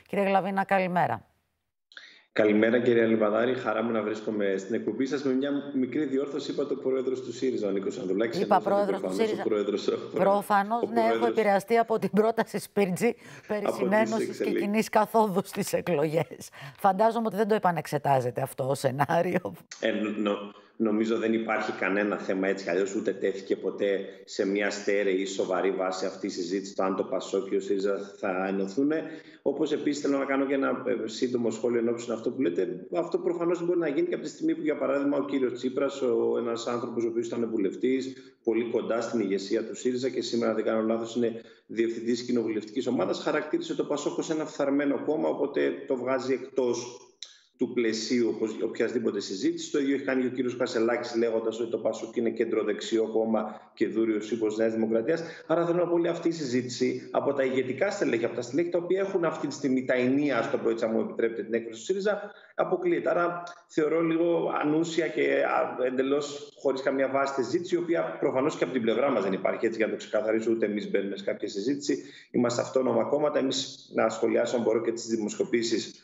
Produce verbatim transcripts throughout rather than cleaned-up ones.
Κύριε Γλαβίνα, καλημέρα. Καλημέρα κύριε Λιβαδάρη, χαρά μου να βρίσκομαι στην εκπομπή σας. Με μια μικρή διόρθωση είπατε ο πρόεδρος του ΣΥΡΙΖΑ, ο Νίκος Ανδρουλάκης. Είπα πρόεδρος του ΣΥΡΙΖΑ. Πρόεδρος, προφανώς, ο ναι, έχω πρόεδρος... επηρεαστεί από την πρόταση Σπίρτζη περί συνένωσης και κοινής καθόδου στις εκλογές. Φαντάζομαι ότι δεν το επανεξετάζετε αυτό το σενάριο. Ε, νο, νομίζω δεν υπάρχει κανένα θέμα έτσι, αλλιώς ούτε τέθηκε ποτέ σε μια στέρεη ή σοβαρή βάση αυτή η συζήτηση το αν το ΠΑΣΟΚ και ο ΣΥΡΙΖΑ θα ενωθούν. Όπως επίσης θέλω να κάνω και ένα σύντομο σχόλιο ενόψει αυτό που λέτε. Αυτό προφανώς μπορεί να γίνει και από τη στιγμή που, για παράδειγμα, ο κύριος Τσίπρας, ένας άνθρωπος ο οποίος ήταν βουλευτής, πολύ κοντά στην ηγεσία του ΣΥΡΙΖΑ και σήμερα, αν δεν κάνω λάθος, είναι διευθυντής κοινοβουλευτικής ομάδας, χαρακτήρισε το ΠΑΣΟΚ ως ένα φθαρμένο κόμμα, οπότε το βγάζει εκτός του πλαισίου οποιασδήποτε συζήτηση. Το ίδιο έχει κάνει και ο κύριος Κασελάκης, λέγοντας ότι το ΠΑΣΟΚ είναι κεντροδεξιό κόμμα και δούριος ύπος Νέας Δημοκρατίας. Άρα θέλω να πω όλη αυτή η συζήτηση από τα ηγετικά στελέχη, από τα στελέχη τα οποία έχουν αυτή τη στιγμή τα ενία, στο πω έτσι, αν μου επιτρέπετε την έκφραση του ΣΥΡΙΖΑ, αποκλείεται. Άρα θεωρώ λίγο ανούσια και εντελώς χωρίς καμία βάση τη συζήτηση, η οποία προφανώς και από την πλευρά μας δεν υπάρχει, έτσι για να το ξεκαθαρίσω, ούτε εμείς μπαίνουμε σε κάποια συζήτηση. Είμαστε αυτόνομα κόμματα. Εμείς, να σχολιάσω, αν μπορώ, και τις δημοσκοπήσεις.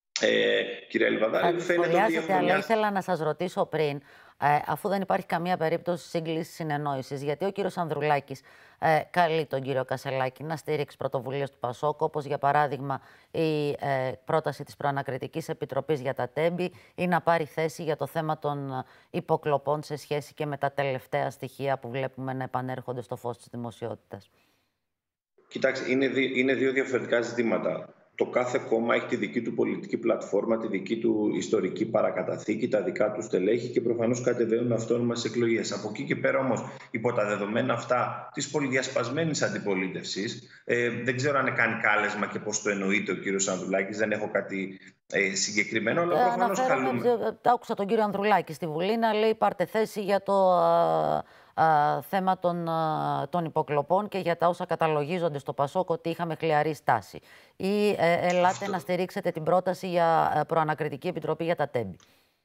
Ε, κυρία Λιβαδάρη, φαίνεται ότι έχουμε αλλά μια... ήθελα να σας ρωτήσω πριν, ε, αφού δεν υπάρχει καμία περίπτωση σύγκλησης συνεννόησης, γιατί ο κύριος Ανδρουλάκης ε, καλεί τον κύριο Κασελάκη να στηρίξει πρωτοβουλίες του ΠΑΣΟΚ, όπως για παράδειγμα η ε, πρόταση της Προανακριτικής Επιτροπής για τα τέμπη ή να πάρει θέση για το θέμα των υποκλοπών σε σχέση και με τα τελευταία στοιχεία που βλέπουμε να επανέρχονται στο φως της δημοσιότητας. Κοιτάξτε, είναι, δι... είναι δύο διαφορετικά ζητήματα. Το κάθε κόμμα έχει τη δική του πολιτική πλατφόρμα, τη δική του ιστορική παρακαταθήκη, τα δικά του στελέχη και προφανώς κατεβαίνουν αυτόνομα στις εκλογές. Από εκεί και πέρα όμως, υπό τα δεδομένα αυτά της πολυδιασπασμένης αντιπολίτευσης, ε, δεν ξέρω αν κάνει κάλεσμα και πώς το εννοείται ο κύριος Ανδρουλάκης, δεν έχω κάτι ε, συγκεκριμένο, αλλά προφανώς καλούμε. Άκουσα τον κύριο Ανδρουλάκη στη Βουλή να λέει πάρτε θέση για το α, α, θέμα των, α, των υποκλοπών και για τα όσα καταλογίζονται στο ΠΑΣΟΚ ότι είχαμε χλιαρή στάση. Ή ε, ελάτε Αυτό... να στηρίξετε την πρόταση για προανακριτική επιτροπή για τα τέμπη.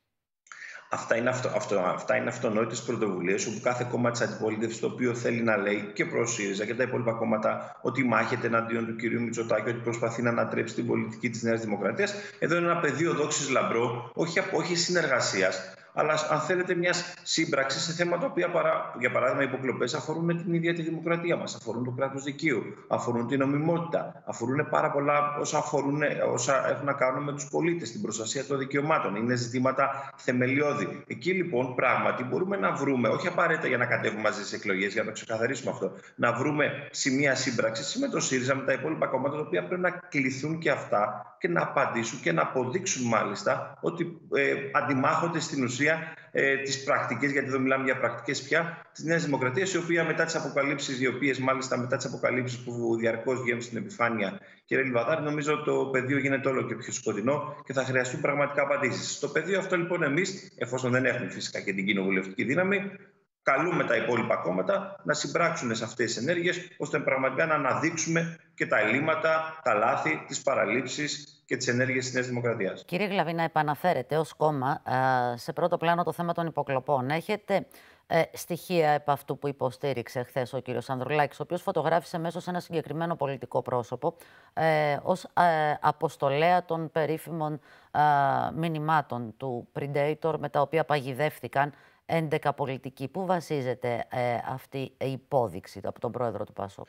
Αυτά είναι, αυτο, αυτο, αυτά είναι αυτονόητες πρωτοβουλίες όπου κάθε κόμμα της αντιπολίτευσης το οποίο θέλει να λέει και προς ΣΥΡΙΖΑ και τα υπόλοιπα κόμματα ότι μάχεται εναντίον του κυρίου Μητσοτάκη, ότι προσπαθεί να ανατρέψει την πολιτική της Νέας Δημοκρατίας. Εδώ είναι ένα πεδίο δόξης λαμπρό, όχι, όχι συνεργασίας, αλλά αν θέλετε μιας σύμπραξης σε θέματα τα οποία, παρά, για παράδειγμα, οι υποκλοπές αφορούν την ίδια τη δημοκρατία μας, αφορούν το κράτος δικαίου, αφορούν την νομιμότητα, αφορούν πάρα πολλά όσα, αφορούν, όσα έχουν να κάνουν με τους πολίτες, την προστασία των δικαιωμάτων. Είναι ζητήματα θεμελιώδη. Εκεί λοιπόν πράγματι μπορούμε να βρούμε, όχι απαραίτητα για να κατέβουμε μαζί στις εκλογές, για να το ξεκαθαρίσουμε αυτό, να βρούμε σημεία σύμπραξης με το ΣΥΡΙΖΑ, με τα υπόλοιπα κόμματα, τα οποία πρέπει να κληθούν και αυτά και να απαντήσουν και να αποδείξουν μάλιστα ότι ε, αντιμάχονται στην ουσία ε, τις πρακτικές, γιατί εδώ μιλάμε για πρακτικές πια, της Νέας Δημοκρατίας, η οποία μετά τις αποκαλύψεις, οι οποίες μάλιστα μετά τις αποκαλύψεις που διαρκώς βγαίνουν στην επιφάνεια, κύριε Λιβαδάρη, νομίζω το πεδίο γίνεται όλο και πιο σκοτεινό και θα χρειαστούν πραγματικά απαντήσεις. Στο πεδίο αυτό λοιπόν εμείς, εφόσον δεν έχουμε φυσικά και την κοινοβουλευτική δύναμη, καλούμε τα υπόλοιπα κόμματα να συμπράξουν σε αυτές τις ενέργειες, ώστε πραγματικά να αναδείξουμε και τα ελλείμματα, τα λάθη, τις παραλήψεις και τις ενέργειες της Νέας Δημοκρατίας. Κύριε Γλαβίνα, επαναφέρετε ως κόμμα σε πρώτο πλάνο το θέμα των υποκλοπών. Έχετε ε, στοιχεία επ' αυτού που υποστήριξε χθες ο κύριος Ανδρουλάκης, ο οποίος φωτογράφησε μέσω σε ένα συγκεκριμένο πολιτικό πρόσωπο ε, ως ε, αποστολέα των περίφημων ε, μηνυμάτων του Predator, με τα οποία παγιδεύτηκαν έντεκα πολιτικοί. Πού βασίζεται ε, αυτή η υπόδειξη από τον πρόεδρο του ΠΑΣΟΚ?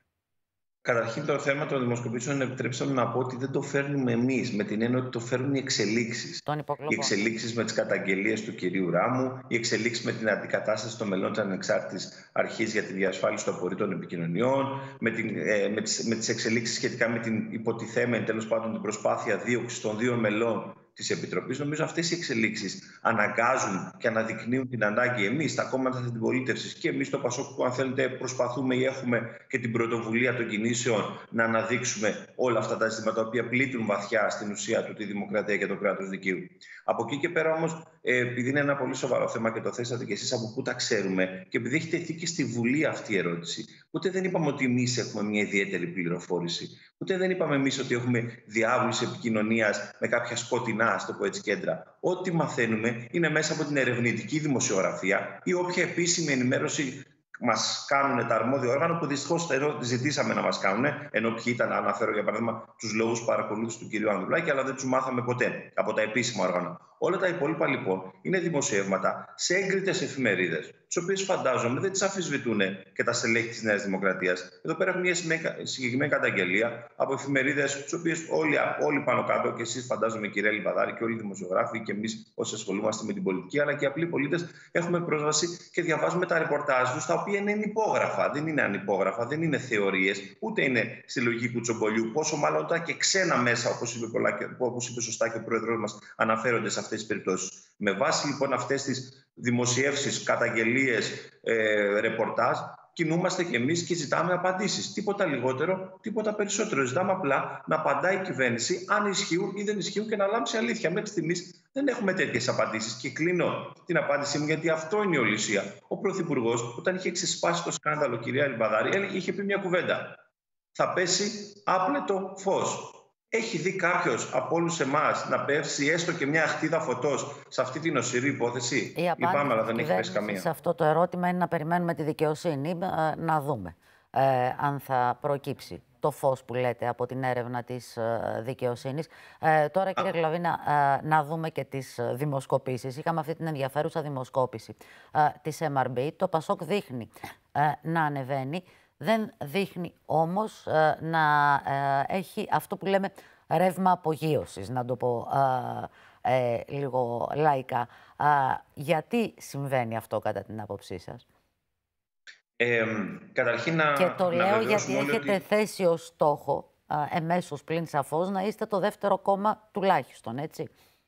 Καταρχήν, το θέμα των δημοσκοπήσεων, επιτρέψτε μου να πω ότι δεν το φέρνουμε εμείς, με την έννοια ότι το φέρνουν οι εξελίξεις. Οι εξελίξεις με τις καταγγελίες του κυρίου Ράμου, οι εξελίξεις με την αντικατάσταση των μελών της Ανεξάρτητης Αρχής για τη διασφάλιση των απορρίτων επικοινωνιών, με, την, ε, με, τις, με τις εξελίξεις σχετικά με την υποτιθέμενη, τέλος πάντων, την προσπάθεια δίωξης των δύο μελών της Επιτροπής. Νομίζω αυτές οι εξελίξεις αναγκάζουν και αναδεικνύουν την ανάγκη εμείς, τα κόμματα της αντιπολίτευσης και εμείς το ΠΑΣΟΚ, που αν θέλετε προσπαθούμε ή έχουμε και την πρωτοβουλία των κινήσεων να αναδείξουμε όλα αυτά τα ζητήματα τα οποία πλήττουν βαθιά στην ουσία του τη δημοκρατία και το κράτος δικαίου. Από εκεί και πέρα όμως, επειδή είναι ένα πολύ σοβαρό θέμα και το θέσατε κι εσείς από πού τα ξέρουμε και επειδή έχει τεθεί και στη Βουλή αυτή η ερώτηση, ούτε δεν είπαμε ότι εμείς έχουμε μια ιδιαίτερη πληροφόρηση, ούτε δεν είπαμε εμείς ότι έχουμε διάβουλους επικοινωνίας με κάποια σκοτεινά, ας το πω έτσι, κέντρα. Ό,τι μαθαίνουμε είναι μέσα από την ερευνητική δημοσιογραφία ή όποια επίσημη ενημέρωση μας κάνουν τα αρμόδια όργανα, που δυστυχώς εδώ ζητήσαμε να μας κάνουν, ενώ ποιοι ήταν, αναφέρω για παράδειγμα τους λόγους παρακολούθησης του κυρίου Ανδρουλάκη, αλλά δεν τους μάθαμε ποτέ από τα επίσημα όργανα. Όλα τα υπόλοιπα λοιπόν είναι δημοσιεύματα σε έγκριτες εφημερίδες, τις οποίες φαντάζομαι δεν τις αμφισβητούν και τα στελέχη της Νέας Δημοκρατίας. Εδώ πέρα έχουμε μια συγκεκριμένη καταγγελία από εφημερίδες, τις οποίες όλοι, όλοι πάνω κάτω, και εσείς φαντάζομαι κυρία Λιβαδάρη και όλοι οι δημοσιογράφοι και εμείς όσοι ασχολούμαστε με την πολιτική, αλλά και οι απλοί πολίτες, έχουμε πρόσβαση και διαβάζουμε τα ρεπορτάζ τους, τα οποία είναι υπόγραφα, δεν είναι ανυπόγραφα, δεν είναι θεωρίες, ούτε είναι συλλογή κουτσομπολιού. Πόσο μάλλον όταν και ξένα μέσα, όπως είπε, πολλά, όπως είπε σωστά και ο πρόεδρος μας, αναφέρονται σε αυτές τις περιπτώσεις. Με βάση λοιπόν αυτές τις δημοσιεύσεις, καταγγελίες, ε, ρεπορτάζ, κινούμαστε κι εμείς και ζητάμε απαντήσεις. Τίποτα λιγότερο, τίποτα περισσότερο. Ζητάμε απλά να απαντάει η κυβέρνηση αν ισχύουν ή δεν ισχύουν και να λάμψει αλήθεια. Μέχρι στιγμής δεν έχουμε τέτοιες απαντήσεις. Και κλείνω την απάντησή μου, γιατί αυτό είναι η ολισία. Ο Πρωθυπουργός, όταν είχε ξεσπάσει το σκάνδαλο, κυρία Λιβαδάρη, είχε πει μια κουβέντα. Θα πέσει άπλετο φως. Έχει δει κάποιος από όλους εμάς να πέσει έστω και μια αχτίδα φωτός σε αυτή την οσυρή υπόθεση? Η απάντηση Λυπάμαι, αλλά δεν έχει πέσει καμία. Σε αυτό το ερώτημα είναι να περιμένουμε τη δικαιοσύνη, να δούμε ε, αν θα προκύψει το φως που λέτε από την έρευνα της ε, δικαιοσύνης. Ε, τώρα, κύριε Γλαβίνα, ε, να δούμε και τις δημοσκοπήσεις. Είχαμε αυτή την ενδιαφέρουσα δημοσκόπηση ε, της εμ αρ μπι. Το Πασόκ δείχνει ε, να ανεβαίνει. Δεν δείχνει όμως ε, να ε, έχει αυτό που λέμε ρεύμα απογείωσης, να το πω ε, ε, λίγο λαϊκά. Ε, γιατί συμβαίνει αυτό κατά την άποψή σας? Ε, καταρχήν να, και το να λέω γιατί έχετε ότι... θέσει ως στόχο, ε, εμέσως πλην σαφώς, να είστε το δεύτερο κόμμα τουλάχιστον, έτσι.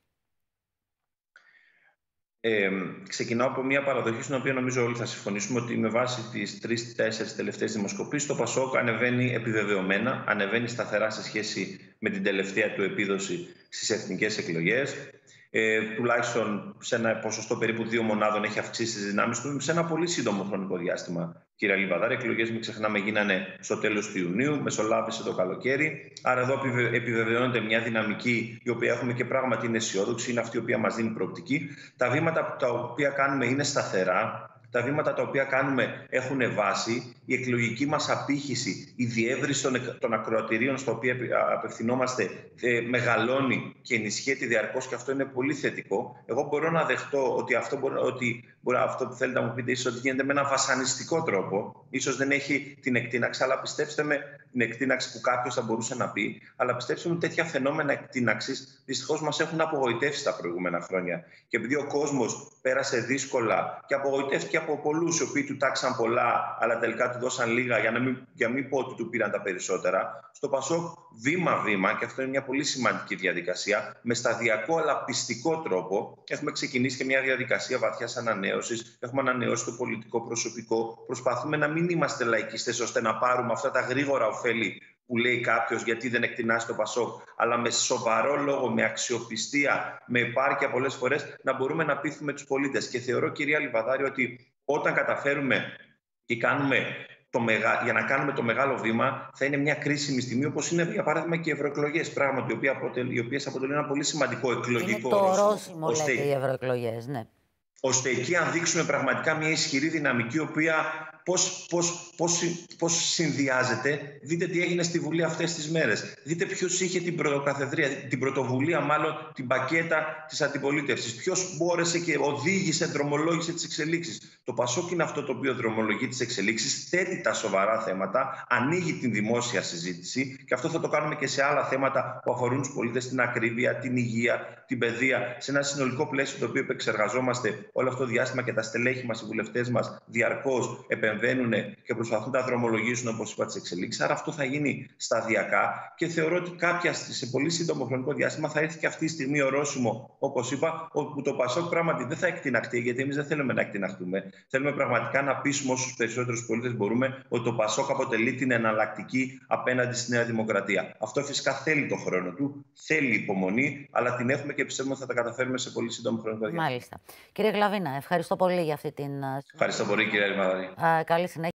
Ε, ξεκινάω από μια παραδοχή στην οποία νομίζω όλοι θα συμφωνήσουμε ότι με βάση τις τρεις-τέσσερις τελευταίες δημοσκοπήσεις το Πασόκ ανεβαίνει επιβεβαιωμένα, ανεβαίνει σταθερά σε σχέση με την τελευταία του επίδοση στις εθνικές εκλογές. Ε, τουλάχιστον σε ένα ποσοστό περίπου δύο μονάδων έχει αυξήσει τις δυνάμεις του σε ένα πολύ σύντομο χρονικό διάστημα. Κύριε Λιβαδάρη, εκλογές, μην ξεχνάμε, γίνανε στο τέλος του Ιουνίου, μεσολάβησε το καλοκαίρι. Άρα εδώ επιβεβαιώνεται μια δυναμική η οποία έχουμε και πράγματι είναι αισιόδοξη, είναι αυτή η οποία μας δίνει προοπτική. Τα βήματα τα οποία κάνουμε είναι σταθερά. Τα βήματα τα οποία κάνουμε έχουν βάση. Η εκλογική μας απήχηση, η διεύρυνση των, των ακροατηρίων στα οποία απευθυνόμαστε ε, μεγαλώνει και ενισχύεται διαρκώς, και αυτό είναι πολύ θετικό. Εγώ μπορώ να δεχτώ ότι αυτό, μπορεί, ότι μπορεί, αυτό που θέλετε να μου πείτε ίσως ότι γίνεται με έναν βασανιστικό τρόπο. Ίσως δεν έχει την εκτείναξη, αλλά πιστέψτε με, την εκτείναξη που κάποιος θα μπορούσε να πει. Αλλά πιστέψτε με, τέτοια φαινόμενα εκτείναξης δυστυχώς μας έχουν απογοητεύσει τα προηγούμενα χρόνια. Και επειδή ο κόσμος πέρασε δύσκολα και απογοητεύτηκε από πολλούς οι οποίοι του τάξαν πολλά, αλλά τελικά του δώσαν λίγα, για να μην, για μην πω ότι του πήραν τα περισσότερα. Στο Πασόκ, βήμα-βήμα, και αυτό είναι μια πολύ σημαντική διαδικασία, με σταδιακό αλλά πιστικό τρόπο, έχουμε ξεκινήσει και μια διαδικασία βαθιάς ανανέωσης. Έχουμε ανανεώσει το πολιτικό προσωπικό. Προσπαθούμε να μην είμαστε λαϊκιστές ώστε να πάρουμε αυτά τα γρήγορα ωφέλη που λέει κάποιος γιατί δεν εκτινάσει το Πασόκ, αλλά με σοβαρό λόγο, με αξιοπιστία, με επάρκεια πολλές φορές να μπορούμε να πείθουμε τους πολίτες. Και θεωρώ, κυρία Λιβαδάρη, ότι όταν καταφέρουμε και κάνουμε το μεγα... για να κάνουμε το μεγάλο βήμα, θα είναι μια κρίσιμη στιγμή, όπως είναι για παράδειγμα και οι ευρωεκλογές. Πράγματι, οι οποίες αποτελούν ένα πολύ σημαντικό εκλογικό ρόλο. Είναι το ορόσημο, λέτε, οι ευρωεκλογές, ναι. Ώστε εκεί, αν δείξουμε πραγματικά μια ισχυρή δυναμική, η οποία πώς, πώς, πώς, πώς συνδυάζεται. Δείτε τι έγινε στη Βουλή αυτές τις μέρες. Δείτε ποιος είχε την πρωτοκαθεδρία, την πρωτοβουλία, μάλλον την πακέτα της αντιπολίτευσης. Ποιος μπόρεσε και οδήγησε, δρομολόγησε τις εξελίξεις. Το Πασόκ είναι αυτό το οποίο δρομολογεί τις εξελίξεις, θέτει τα σοβαρά θέματα, ανοίγει την δημόσια συζήτηση, και αυτό θα το κάνουμε και σε άλλα θέματα που αφορούν τους πολίτες, την ακρίβεια, την υγεία, την παιδεία, σε ένα συνολικό πλαίσιο το οποίο επεξεργαζόμαστε όλο αυτό το διάστημα, και τα στελέχη μας, οι βουλευτές μας, διαρκώς επεμβαίνουν και προσπαθούν να δρομολογήσουν, όπως είπα, τις εξελίξεις. Άρα αυτό θα γίνει σταδιακά, και θεωρώ ότι κάποια σε πολύ σύντομο χρονικό διάστημα θα έρθει και αυτή η στιγμή ορόσημο, όπως είπα, όπου το Πασόκ πράγματι δεν θα εκτιναχτεί, γιατί εμείς δεν θέλουμε να εκτιναχτούμε. Θέλουμε πραγματικά να πείσουμε όσους περισσότερους πολίτες μπορούμε ότι το Πασόκ αποτελεί την εναλλακτική απέναντι στη Νέα Δημοκρατία. Αυτό φυσικά θέλει το χρόνο του, θέλει υπομονή, αλλά την έχουμε και πιστεύουμε ότι θα τα καταφέρουμε σε πολύ σύντομο χρονικό διάστημα. Μάλιστα. Κύριε Γλαβίνα, ευχαριστώ πολύ για αυτή την. Ευχαριστώ πολύ, κύριε Λιβαδάρη. Καλή συνέχεια.